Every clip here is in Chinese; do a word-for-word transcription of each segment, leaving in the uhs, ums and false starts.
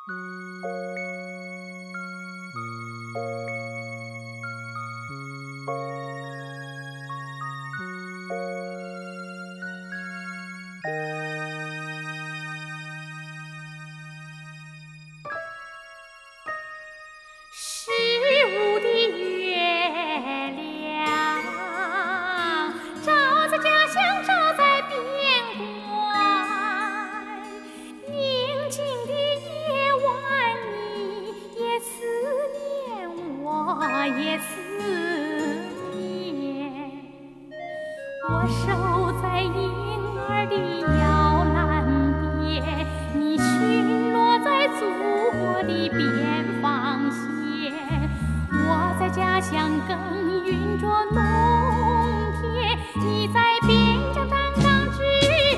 十五的月亮照在家乡，照在边关。宁静的夜晚，你也思念，我也思念。我守在婴儿的摇篮边，你巡逻在祖国的边防线。我在家乡耕耘着农田，你在边疆打仗治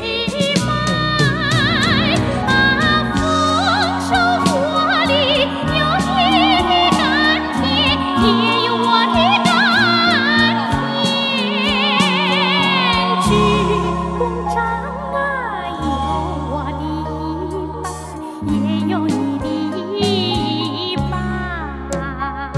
霾。啊，丰收活力有你的甘甜，也有我的甘甜。鞠躬章啊，有我的一半，也有你的一半。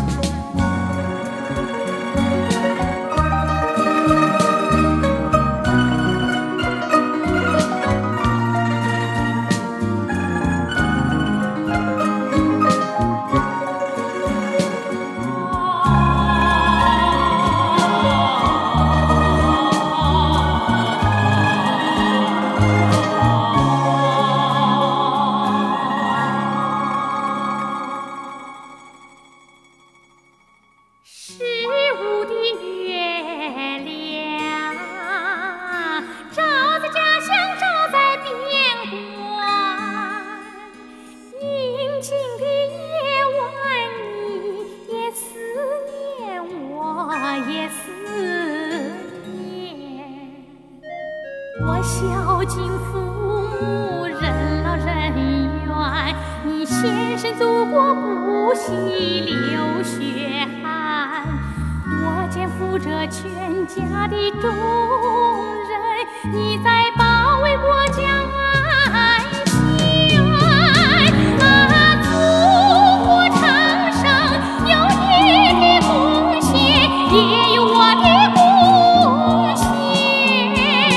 十五的月亮照在家乡，照在边关。宁静的夜晚，你也思念，我也思念。我孝敬父母，任劳任怨，你献身祖国，不惜流血汗。我肩负着全家的重任，你在保卫国家安全。啊，祖国昌盛有你的贡献，也有我的贡献。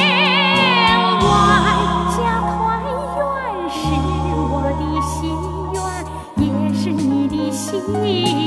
万家团圆是我的心愿，也是你的心愿。